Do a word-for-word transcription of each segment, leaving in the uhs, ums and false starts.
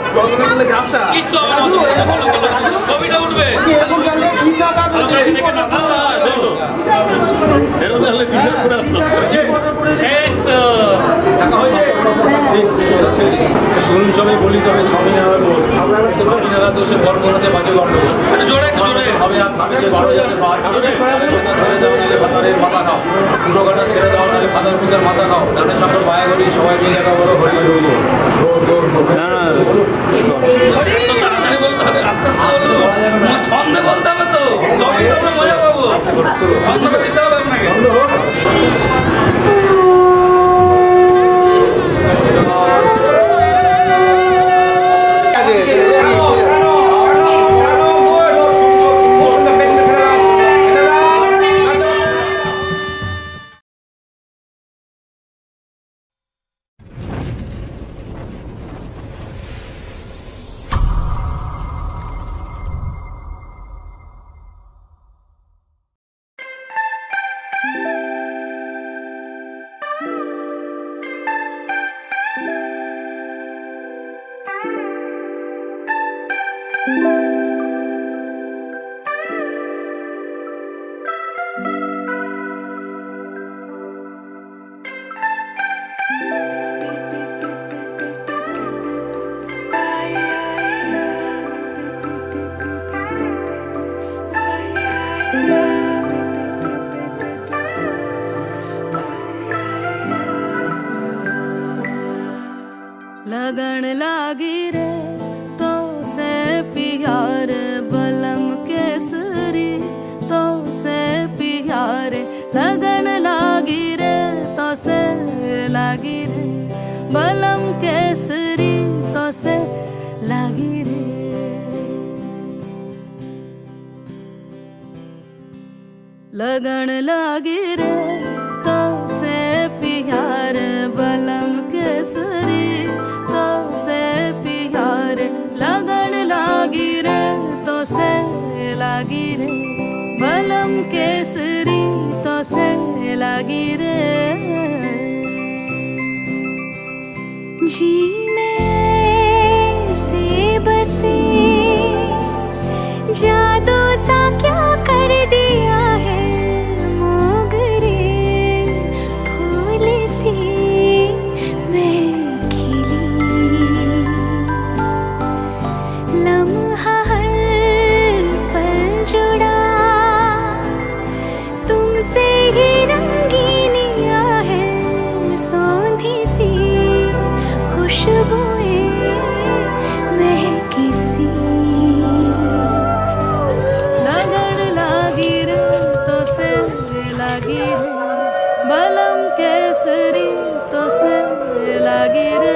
ছবিটা উঠবে শুনুন সবাই বলি তবে স্বামীনারায়ণ স্বামীনারায়ণ দোষে বর্গনাতে বাজে গন্ডগোল জোরে একটু জোরে হবে আর ছাব্বিশে বারো হাজার বার ছেড়ে দাও নাহলে ভাতারের মাথা খাও পুরো কাটা ছেড়ে দাও নাহলে ফাদার পুজার মাথা খাও গানের সঙ্গে বায়া করি সবাই মিলে একা বলো হরি হরি তাড়াতাড়ি বলতে হবে আস্তে আস্তে ছন্দে বলতে হবে তো তবেই আমরা মজা পাবো ছন্দটা দিতে হবে আপনাকে लगन लागी रे तो से प्यार बलम केसरी तो से प्यार लगन लागी रे तो से लागी रे बलम केसरी तो से लागी रे लगन लागी रे तो से प्यार बलम केसरी तो से प्यार लगन लागी रे तो से लागी रे बलम केसरी तो से लागी रे जी में से बसे जादू सा क्या कर दिया है मोगरे फूल सी मैं लम्हा हर पल जुड़ा तुमसे ही रंगीनिया है सौंधी सी खुशबुएं महकी सी लगन लागी रे तो से लागी रे बलम केसरी तो से लागी रे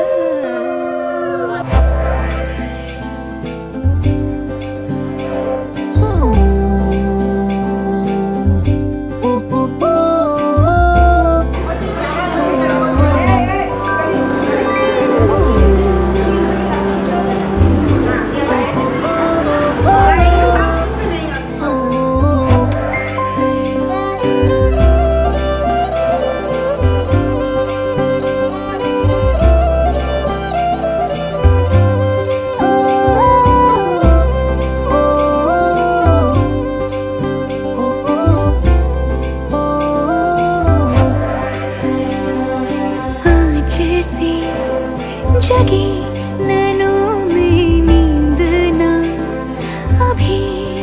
जगी नैनों में नींद ना अभी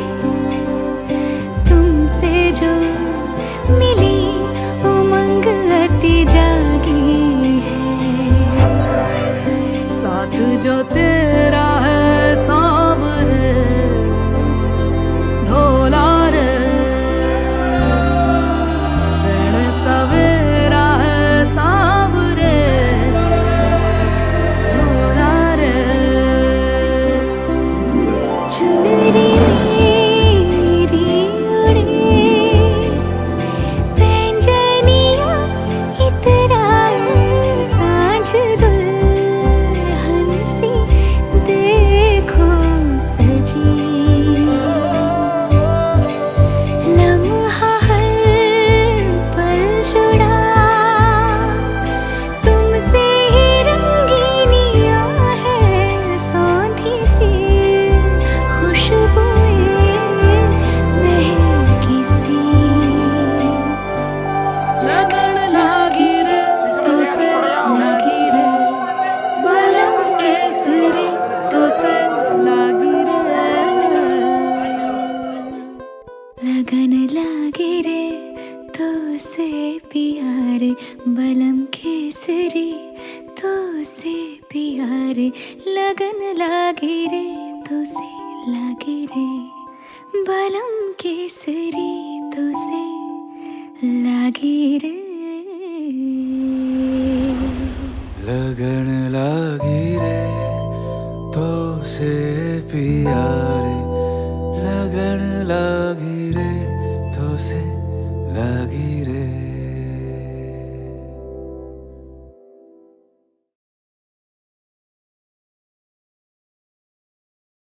तुमसे जो मिली उमंग अति जागी है साथ जो तेरा है सांवरे ढोला रे रण सवेरा है सांवरे ढोला रे पियारे लगन लागे रे तो से लागे रे बलम केसरी तो से लागे रे लगन लागी रे तो से पिया